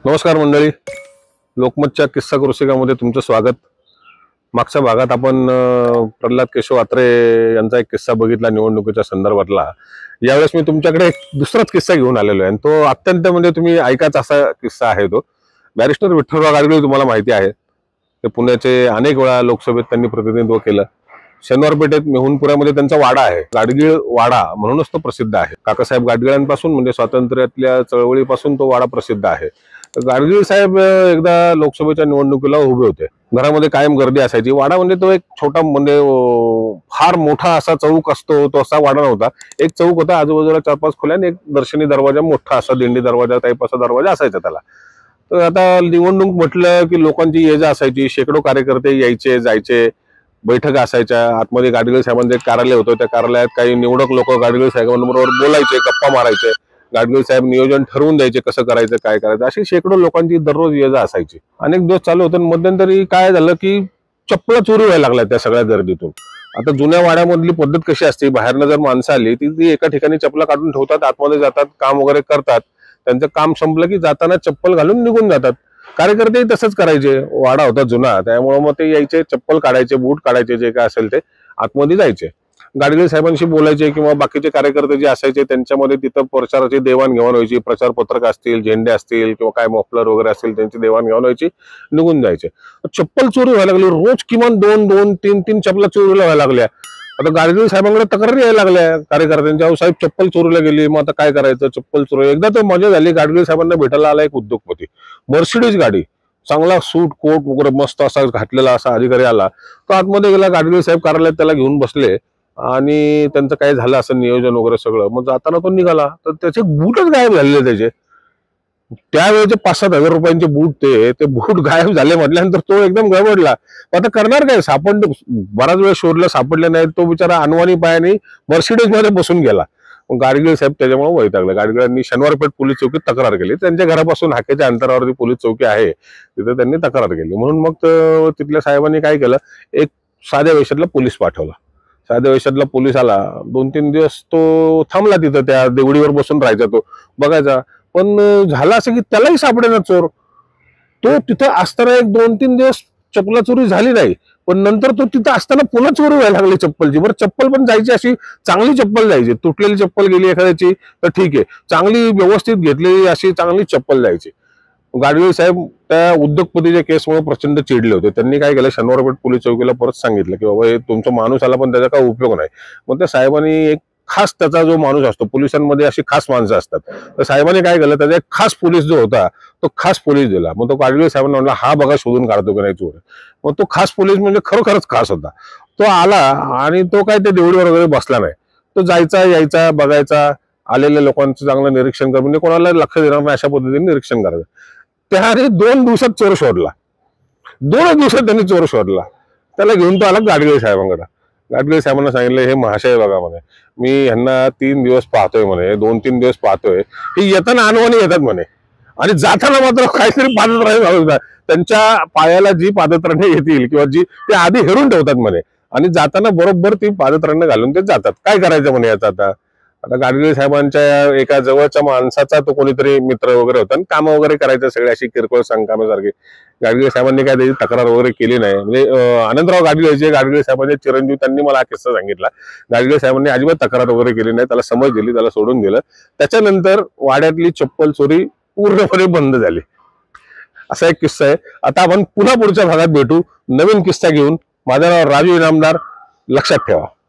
नमस्कार मंडळी, लोकमतच्या किस्सा कृषिकामध्ये तुमचं स्वागत। मागच्या भागात आपण प्रल्हाद केशव आत्रे यांचा एक किस्सा बघितला निवडणुकीच्या संदर्भातला। यावेळेस मी तुमच्याकडे एक दुसराच किस्सा घेऊन आलेलो आहे आणि तो अत्यंत म्हणजे तुम्ही ऐकाच असा किस्सा आहे। तो बॅरिस्टर विठ्ठलराव गाडगीळ तुम्हाला माहिती आहे, ते पुण्याचे अनेक वेळा लोकसभेत त्यांनी प्रतिनिधित्व केलं। शनिवार पेठेत मेहुणपुऱ्यामध्ये त्यांचा वाडा आहे, गाडगीळ वाडा म्हणूनच तो प्रसिद्ध आहे। काकासाहेब गाडगिळांपासून म्हणजे स्वातंत्र्यातल्या चळवळीपासून तो वाडा प्रसिद्ध आहे। गाडगीळ साहेब एकदा लोकसभेच्या निवडणुकीला उभे होते, घरामध्ये कायम गर्दी असायची। वाडा म्हणजे तो एक छोटा म्हणजे फार मोठा असा चौक असतो, तो असा वाडा नव्हता। एक चौक होता, आजूबाजूला 4-5 खोल्या आणि एक दर्शनी दरवाजा, मोठा असा दिंडी दरवाजा टाईप असा दरवाजा असायचा त्याला। तर आता निवडणूक म्हटलं की लोकांची ये जा असायची, शेकडो कार्यकर्ते यायचे जायचे, बैठक असायच्या। आतमध्ये गाडगीळ साहेबांचं एक कार्यालय होतं, त्या कार्यालयात काही निवडक लोक गाडगीळ साहेबांबरोबर बोलायचे, गप्पा मारायचे। गाडगीळ साहेब नियोजन ठरवून द्यायचे कसं करायचं काय करायचं, अशी शेकडो लोकांची दररोज ये जा असायची। अनेक दिवस चालू होतं। मध्यंतरी काय झालं की चप्पला चोरी व्हायला लागल्या त्या सगळ्या गर्दीतून। आता जुन्या वाड्यामधली पद्धत कशी असते, बाहेरनं जर माणसं आली ती एका ठिकाणी चप्पला काढून ठेवतात, आतमध्ये जातात, काम वगैरे करतात, त्यांचं काम संपलं की जाताना चप्पल घालून निघून जातात। कार्यकर्ते तसंच करायचे, वाडा होता जुना त्यामुळे मग ते यायचे, चप्पल काढायचे, बूट काढायचे, जे काय असेल ते आतमध्ये जायचे, गाडगीळ साहेबांशी बोलायचे किंवा बाकीचे कार्यकर्ते जे असायचे त्यांच्यामध्ये तिथं प्रचाराची देवाणघेवाण व्हायची। प्रचार पत्रक असतील, झेंडे असतील किंवा काय मफलर वगैरे असतील त्यांची देवाणघेवाण व्हायची, निघून जायचे। चप्पल चोरी व्हायला लागली, रोज किमान 2-2, 3-3 चप्पला चोरीला व्हायला लागल्या। आता गाडगीळ साहेबांकडे तक्रारी यायला लागल्या कार्यकर्त्यांच्या, साहेब चप्पल चोरीला गेली, मग आता काय करायचं, चप्पल चोरी। एकदा तर मजा झाली, गाडगीळ साहेबांना भेटायला आला एक उद्योगपती, मर्सिडीज गाडी, चांगला सूट कोट वगैरे मस्त असा घातलेला असा अधिकारी आला। तो आतमध्ये गेला, गाडगीळ साहेब कार्यालयात त्याला घेऊन बसले आणि त्यांचं काय झालं असं नियोजन वगैरे सगळं। मग जाताना तो निघाला तर त्याचे बूटच गायब झालेले, त्याचे त्यावेळेचे 5-7 हजार रुपयांचे बूट, ते बूट गायब झाले म्हटल्यानंतर तो एकदम गडबडला। आता करणार काय, बराच वेळ शोधलं, सापडले नाही। तो बिचारा अनवाणी पायाने मर्सिडीज मध्ये बसून गेला। गाडगीळ साहेब त्याच्यामुळे वैतागले। गाडगिळांनी शनिवार पेठ पोलीस चौकीत तक्रार केली, त्यांच्या घरापासून हाकेच्या अंतरावरती पोलीस चौकी आहे, तिथे त्यांनी तक्रार केली। म्हणून मग तिथल्या साहेबांनी काय केलं, एक साध्या वेशातला पोलीस पाठवला। साध्या वेशातला पोलीस आला, 2-3 दिवस तो थांबला तिथं, त्या देवडीवर बसून राहायचा, तो बघायचा। पण झालं असं की त्यालाही सापडेना चोर। तो तिथं असताना एक 2-3 दिवस चप्पला चोरी झाली नाही, पण नंतर तो तिथं असताना पुन्हा चोरी व्हायला लागली चप्पलची। बरं चप्पल पण जायची अशी चांगली चप्पल जायची, तुटलेली चप्पल गेली एखाद्याची तर ठीक आहे, चांगली व्यवस्थित घेतलेली अशी चांगली चप्पल जायची। गाडगीळ साहेब त्या उद्योगपतीच्या केसमुळे प्रचंड चिडले होते। त्यांनी काय केलं, शनिवार पेठ पोलीस चौकीला परत सांगितलं की बाबा हे तुमचा माणूस आला पण त्याचा काय उपयोग नाही। मग त्या साहेबांनी एक खास, त्याचा जो माणूस असतो, पोलिसांमध्ये अशी खास माणसं असतात, तर साहेबांनी काय केलं, त्याचा एक खास पोलीस जो होता तो खास पोलीस दिला। मग तो गाडगीळ साहेबांना म्हणला, हा बघा शोधून काढतो की नाही चोर। मग तो खास पोलीस म्हणजे खरोखरच खास होता, तो आला आणि तो काय त्या देवडीवर वगैरे बसला नाही, तो जायचा यायचा, बघायचा, आलेल्या लोकांचं चांगलं निरीक्षण कर, म्हणजे कोणाला लक्ष देणार नाही अशा पद्धतीने निरीक्षण करायचं। त्याने 2 दिवसात चोर शोधला, 2 दिवसात त्यांनी चोर शोधला। त्याला घेऊन तो आला गाडगीळ साहेबांकडे। गाडगीळ साहेबांना सांगितलं, हे महाशय बघा म्हणे, मी ह्यांना 3 दिवस पाहतोय म्हणे, 2-3 दिवस पाहतोय, हे येताना अनवाणी येतात म्हणे आणि जाताना मात्र काहीतरी पादत्राणे, त्यांच्या पायाला जी पादत्राणे येतील किंवा जी ते आधी हेरून ठेवतात म्हणे आणि जाताना बरोबर ती पादत्राणे घालून ते जातात। काय करायचं म्हणे याचा आता गाडगीळ साहेबांच्या एका जवळच्या माणसाचा तो कोणीतरी मित्र वगैरे होता आणि कामं वगैरे करायचं, सगळे अशी किरकोळ संकामासारखी। गाडगीळ साहेबांनी काय त्याची तक्रार वगैरे केली नाही। म्हणजे आनंदराव गाडगीळ, गाडगीळ साहेबांचे चिरंजीव, त्यांनी मला हा किस्सा सांगितला। गाडगीळ साहेबांनी अजिबात तक्रार वगैरे केली नाही, त्याला समज दिली, त्याला सोडून दिलं। त्याच्यानंतर वाड्यातली चप्पल चोरी पूर्णपणे बंद झाली। असा एक किस्सा आहे। आता आपण पुन्हा पुढच्या भागात भेटू नवीन किस्सा घेऊन। माझं नाव राजू इनामदार, लक्षात ठेवा।